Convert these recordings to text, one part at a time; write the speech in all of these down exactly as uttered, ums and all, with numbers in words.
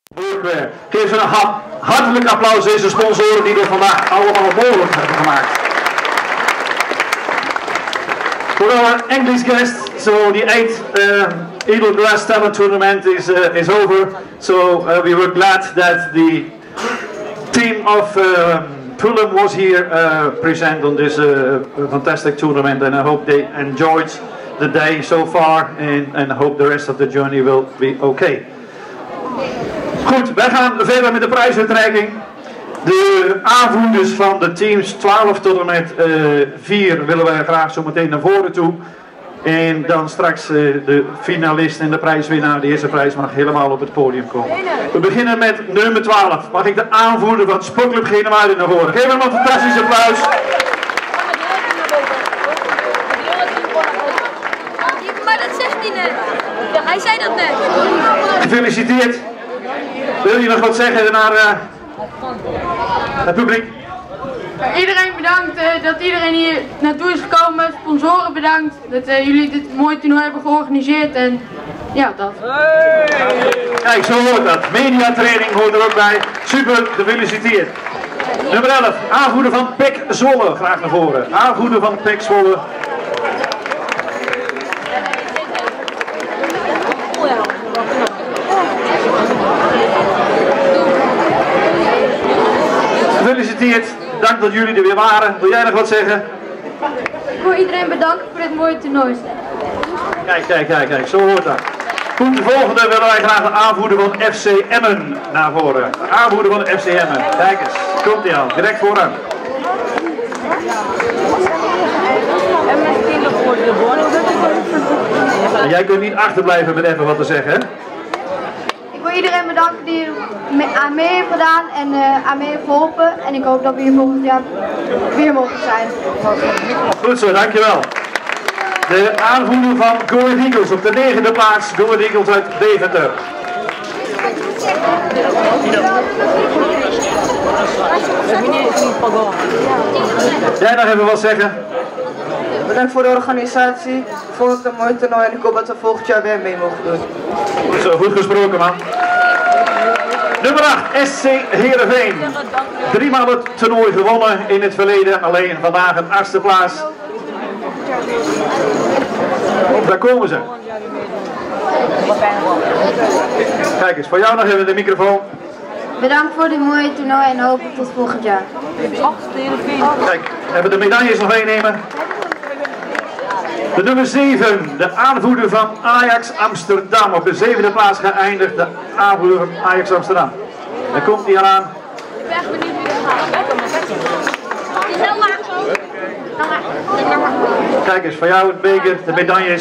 Geef ze een hartelijk applaus deze sponsoren die dit vandaag allemaal mogelijk hebben gemaakt. For our English guests, so the eighth uh, Eagle Glass Talent Tournament is uh, is over. So uh, we were glad that the team of uh, Fulham was here uh, present on this uh, fantastic tournament, and I hope they enjoyed the day so far, and and I hope the rest of the journey will be okay. Goed, wij gaan verder met de prijsuitreiking. De aanvoerders van de teams twaalf tot en met uh, vier willen wij graag zo meteen naar voren toe. En dan straks uh, de finalist en de prijswinnaar, de eerste prijs, mag helemaal op het podium komen. We beginnen met nummer twaalf. Mag ik de aanvoerder van Sportclub Genemuiden naar voren? Geef hem een fantastisch applaus. Maar dat zegt hij net. Hij zei dat net. Gefeliciteerd. Wil je nog wat zeggen naar uh, het publiek? Iedereen bedankt uh, dat iedereen hier naartoe is gekomen. Sponsoren bedankt dat uh, jullie dit mooie toernooi hebben georganiseerd. En ja, dat. Kijk, zo hoort dat. Mediatraining hoort er ook bij. Super, gefeliciteerd. Nummer elf, aanvoerder van P E C Zwolle. Graag naar voren. Aanvoerder van P E C Zwolle. Gefeliciteerd, dank dat jullie er weer waren. Wil jij nog wat zeggen? Ik wil iedereen bedanken voor dit mooie toernooi. Kijk, kijk, kijk, kijk, zo hoort dat. Goed, de volgende willen wij graag de aanvoerder van F C Emmen naar voren. De aanvoerder van F C Emmen. Kijk eens, komt hij aan, direct vooraan. En jij kunt niet achterblijven met even wat te zeggen, hè? Ik wil iedereen bedanken die er aan mee heeft gedaan en uh, aan mee heeft geholpen. En ik hoop dat we hier volgend jaar weer mogen zijn. Goed zo, dankjewel. De aanvoerder van Go Ahead Eagles op de negende plaats. Go Ahead Eagles uit Deventer. Jij nog even wat zeggen? Bedankt voor de organisatie. Ik vond het een mooi toernooi en ik hoop dat we volgend jaar weer mee mogen doen. Goed zo, goed gesproken man. Nummer acht, S C Heerenveen. Driemaal het toernooi gewonnen in het verleden, alleen vandaag een achtste plaats. Daar komen ze. Kijk eens, voor jou nog even de microfoon. Bedankt voor dit mooie toernooi en hopelijk tot volgend jaar. Kijk, hebben de medailles nog meenemen? De nummer zeven, de aanvoerder van Ajax Amsterdam. Op de zevende plaats geëindigd, de aanvoerder van Ajax Amsterdam. Daar komt hij aan. Ik ben echt benieuwd wie er gaat. Kijk eens, voor jou het beker, de medailles.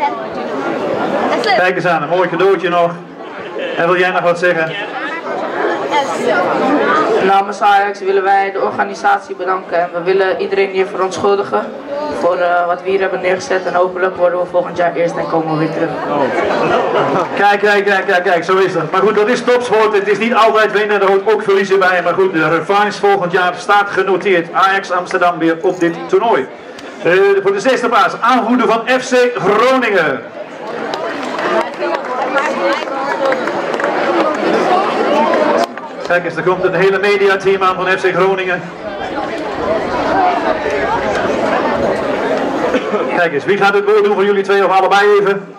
Kijk eens aan, een mooi cadeautje nog. En wil jij nog wat zeggen? Namens Ajax willen wij de organisatie bedanken en we willen iedereen hier verontschuldigen voor uh, wat we hier hebben neergezet en hopelijk worden we volgend jaar eerst en komen we weer terug. Kijk, kijk, kijk, kijk, kijk, zo is het. Maar goed, dat is topsport, het is niet altijd winnen, er hoort ook verliezen bij. Maar goed, de revanche volgend jaar staat genoteerd. Ajax Amsterdam weer op dit toernooi. Uh, voor de zesde plaats, aanvoerder van F C Groningen. Kijk eens, er komt een hele mediateam aan van F C Groningen. Kijk eens, wie gaat het woord doen voor jullie twee of allebei even?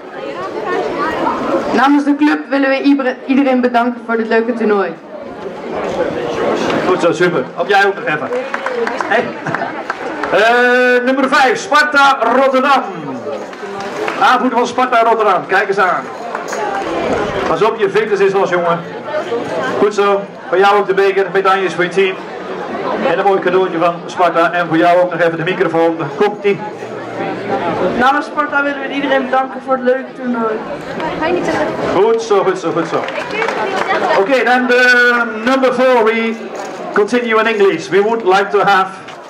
Namens de club willen we iedereen bedanken voor dit leuke toernooi. Goed zo, super. Op jij ook nog even. Hey. Uh, nummer vijf, Sparta Rotterdam. Aanvoerder van Sparta Rotterdam, kijk eens aan. Pas op, je fitness is los, jongen. Goed zo, voor jou ook de beker, medailles voor je team. En een mooi cadeautje van Sparta. En voor jou ook nog even de microfoon, daar komt die. Namens Sparta willen we iedereen bedanken voor het leuke toernooi. Goed zo, goed zo, goed zo. Oké, okay, then the number four, we continue in English. We would like to have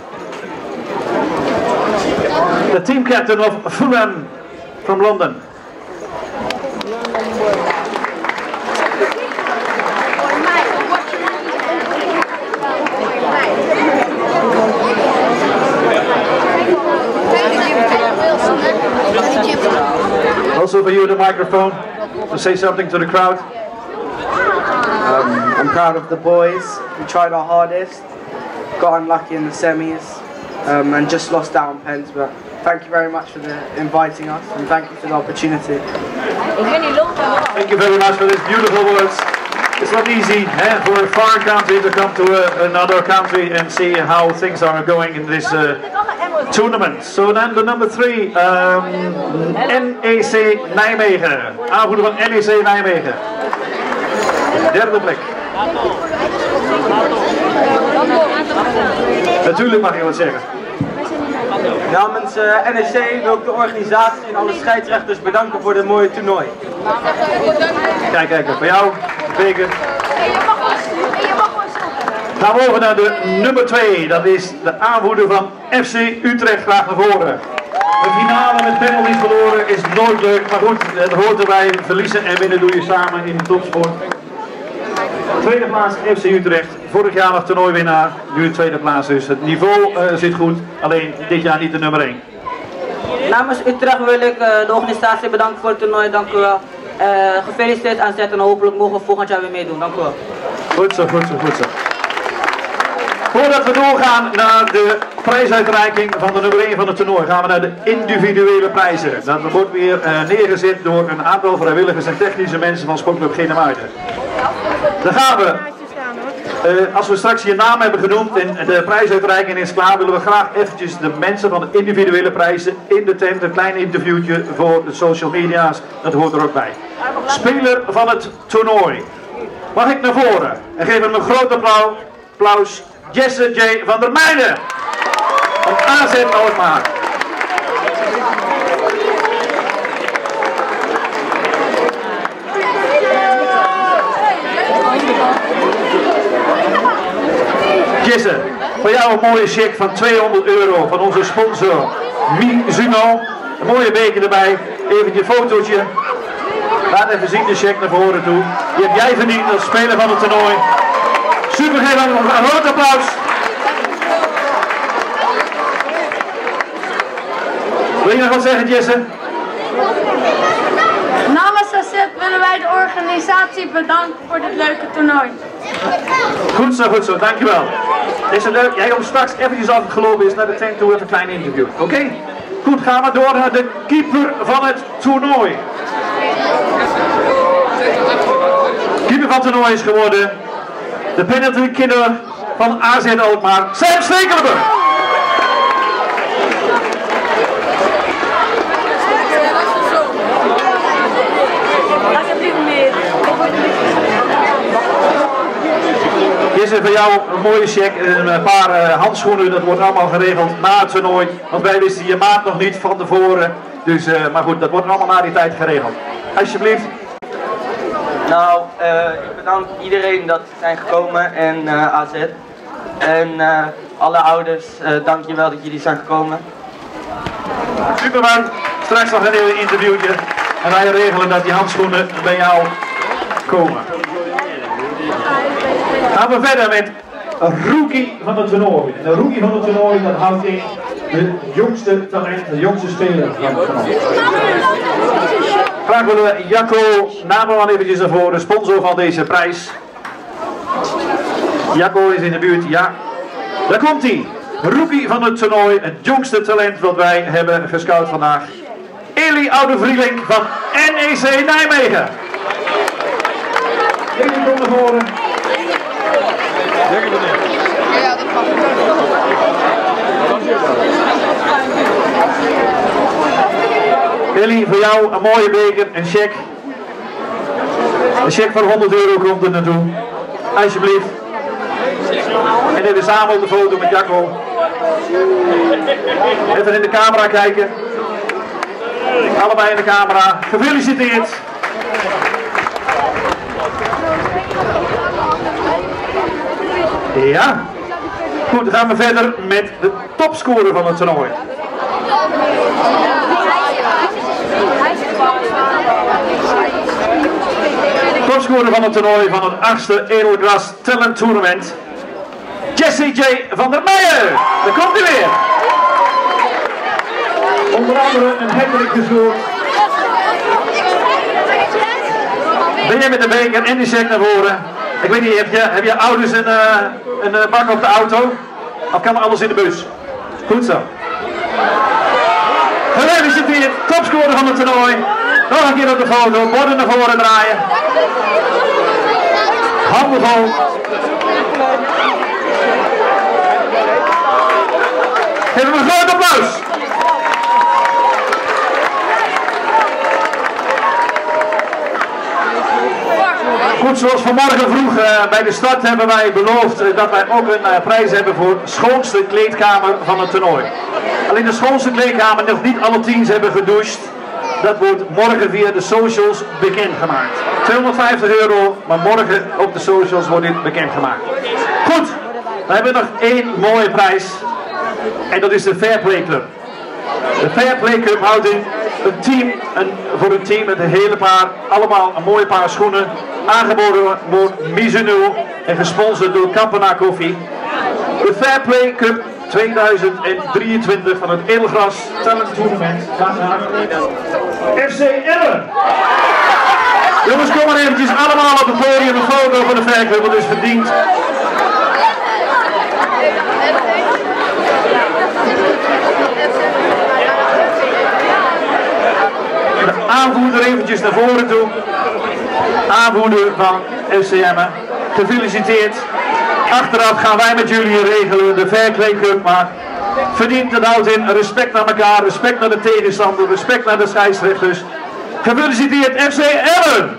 the team captain of Fulham from London. Also for you the microphone to say something to the crowd. Um, I'm proud of the boys. We tried our hardest, got unlucky in the semis, um, and just lost out on pens. But thank you very much for the, inviting us, and thank you for the opportunity. Thank you very much for these beautiful words. It's not easy eh, for a foreign country to come to a, another country and see how things are going in this uh, tournament. So then the number three, um, N E C Nijmegen. Aanvoerder van N E C Nijmegen. Derde plek. Natuurlijk mag je wat zeggen. Namens uh, N E C wil ik de organisatie en alle scheidsrechters bedanken voor dit mooie toernooi. Kijk, kijk, voor jou, beker. Gaan we over naar de nummer twee. Dat is de aanvoerder van F C Utrecht. Graag naar voren. De finale met penalties verloren is nooit leuk, maar goed, het hoort erbij. Verliezen en winnen doe je samen in de topsport. Tweede plaats F C Utrecht, vorig jaar nog toernooiwinnaar, nu de tweede plaats dus. Het niveau uh, zit goed, alleen dit jaar niet de nummer één. Namens Utrecht wil ik uh, de organisatie bedanken voor het toernooi, dank u wel. Uh, gefeliciteerd aan Zet en hopelijk mogen we volgend jaar weer meedoen, dank u wel. Goed zo, goed zo, goed zo. Voordat we doorgaan naar de prijsuitreiking van de nummer één van het toernooi, gaan we naar de individuele prijzen. Dat wordt weer uh, neergezet door een aantal vrijwilligers en technische mensen van Sportclub Genemuiden. Dan gaan we, uh, als we straks je naam hebben genoemd en de prijsuitreiking is klaar, willen we graag eventjes de mensen van de individuele prijzen in de tent, een klein interviewtje voor de social media's, dat hoort er ook bij. Speler van het toernooi. Mag ik naar voren en geef hem een groot applaus, Jesse J. van der Meijden van A Z Alkmaar. Jesse, voor jou een mooie cheque van tweehonderd euro van onze sponsor Mizuno. Een mooie beker erbij, even je fotootje. Laat even zien de cheque naar voren toe. Die heb jij verdiend als speler van het toernooi. Super, geef hem een groot applaus. Wil je nog wat zeggen, Jesse? Namens A Z willen wij de organisatie bedanken voor dit leuke toernooi. Goed zo, goed zo, dankjewel. Is het leuk? Jij komt straks eventjes als het gelopen is naar de tent toe even een klein interview. Oké? Okay? Goed, gaan we door naar de keeper van het toernooi. Keeper van het toernooi is geworden de penalty killer van A Z Alkmaar, Sam Stekelenburg. Dit is voor jou een mooie cheque, een paar uh, handschoenen, dat wordt allemaal geregeld na het toernooi. Want wij wisten je maat nog niet van tevoren, dus, uh, maar goed, dat wordt allemaal na die tijd geregeld. Alsjeblieft. Nou, uh, ik bedank iedereen dat zijn gekomen en uh, A Z. En uh, alle ouders, uh, dank je wel dat jullie zijn gekomen. Superman, straks nog een heel interviewtje. En wij regelen dat die handschoenen bij jou komen. Gaan we verder met een rookie van het toernooi. En de rookie van het toernooi, dat houdt in de jongste talent, de jongste speler van het toernooi. Graag willen we Jacco Namerman eventjes naar voren, sponsor van deze prijs. Jacco is in de buurt, ja. Daar komt hij. Rookie van het toernooi, het jongste talent wat wij hebben gescout vandaag. Eli Oude-Vrielink van N E C Nijmegen. Eli, kom naar voren. Ja, dat mag. Eli, voor jou een mooie beker, een cheque. Een cheque van honderd euro komt er naartoe. Alsjeblieft. En even samen op de foto met Jacco. Even in de camera kijken. Allebei in de camera. Gefeliciteerd. Ja. Goed, dan gaan we verder met de topscorer van het toernooi. Topscorer van het toernooi van het achtste Edelglas Talent Tournament. Jesse J. van der Meijden. Daar komt hij weer. Onder andere een hattrick gescoord. Ben je met de beker en die check naar voren. Ik weet niet, heb je, heb je ouders een, uh, een uh, bak op de auto? Of kan er alles in de bus? Goed zo. Gefeliciteerd, topscorer van het toernooi. Nog een keer op de foto, borden naar voren draaien. Handen vol. Geef hem een groot applaus. Goed, zoals vanmorgen vroeg uh, bij de start hebben wij beloofd uh, dat wij ook een uh, prijs hebben voor schoonste kleedkamer van het toernooi. Alleen de schoonste kleedkamer, nog niet alle teams hebben gedoucht. Dat wordt morgen via de socials bekendgemaakt. tweehonderdvijftig euro, maar morgen op de socials wordt dit bekendgemaakt. Goed, we hebben nog één mooie prijs. En dat is de Fair Play Club. De Fair Play Club houdt in een team, een, voor een team met een hele paar, allemaal een mooie paar schoenen. Aangeboden door Mizuno en gesponsord door Campana Koffie. De Fair Play Cup tweeduizend drieëntwintig van het Edelgras Talent Tournament gaat naar F C Emmen. Jongens, kom maar eventjes allemaal op het podium, een foto van de Fair Club, dat is verdiend. De aanvoerder eventjes naar voren toe. Aanvoerder van F C Emmen. Gefeliciteerd. Achteraf gaan wij met jullie regelen de Fair Play Cup, maar verdient het houdt in respect naar elkaar, respect naar de tegenstander, respect naar de scheidsrechters. Gefeliciteerd F C Emmen!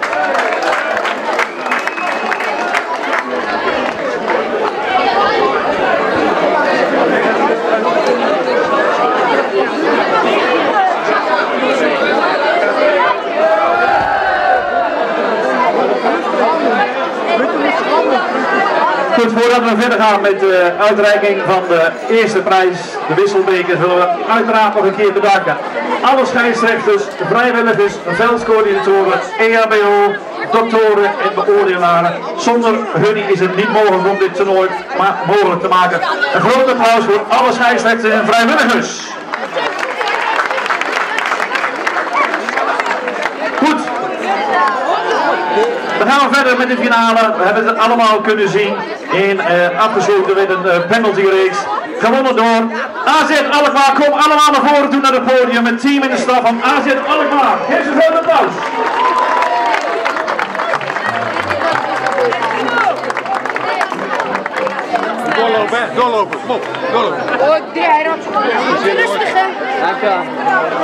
Goed, voordat we verder gaan met de uitreiking van de eerste prijs, de wisselbeker, zullen we uiteraard nog een keer bedanken. Alle scheidsrechters, vrijwilligers, veldscoördinatoren, E H B O, doktoren en beoordelaren. Zonder hun is het niet mogelijk om dit toernooi mogelijk te maken. Een groot applaus voor alle scheidsrechters en vrijwilligers. Goed. Dan gaan we verder met de finale. We hebben het allemaal kunnen zien. In, uh, afgesloten met een uh, penalty race. Gewonnen door A Z Alkmaar. Kom allemaal naar voren toe naar het podium. Het team in de staf van A Z Alkmaar. Geef ze een groot applaus. Doorlopen, hè? Doorlopen. Kom op, doorlopen. Oh, die hij raakt. Rustig, hè? Dank je wel.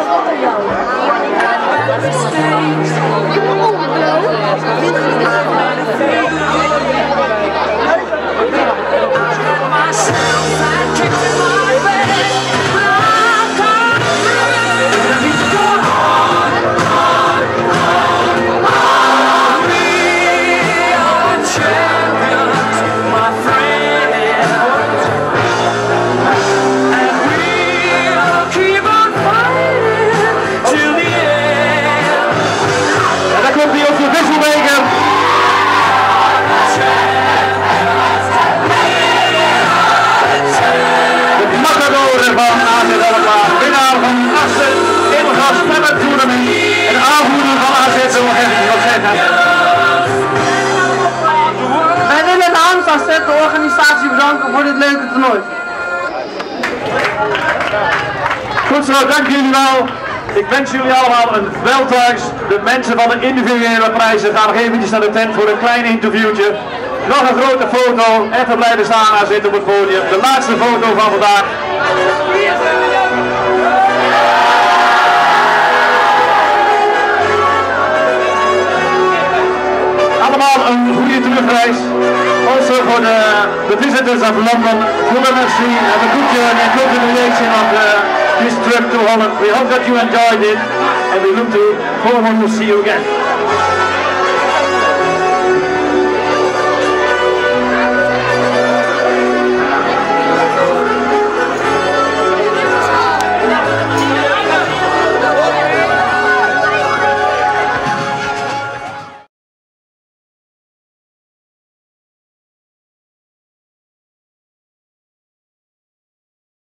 Wij willen de Hamstad de organisatie bedanken voor dit leuke toernooi. Goed zo, dank jullie wel. Ik wens jullie allemaal een welthuis. De mensen van de individuele prijzen gaan nog eventjes naar de tent voor een klein interviewtje. Nog een grote foto. Even blijven staan en zitten op het podium. De laatste foto van vandaag. Allemaal een goede terugreis. Also for the, the visitors of London, full of mercy, have a good journey and continuation of the, this trip to Holland. We hope that you enjoyed it and we look to forward to see you again.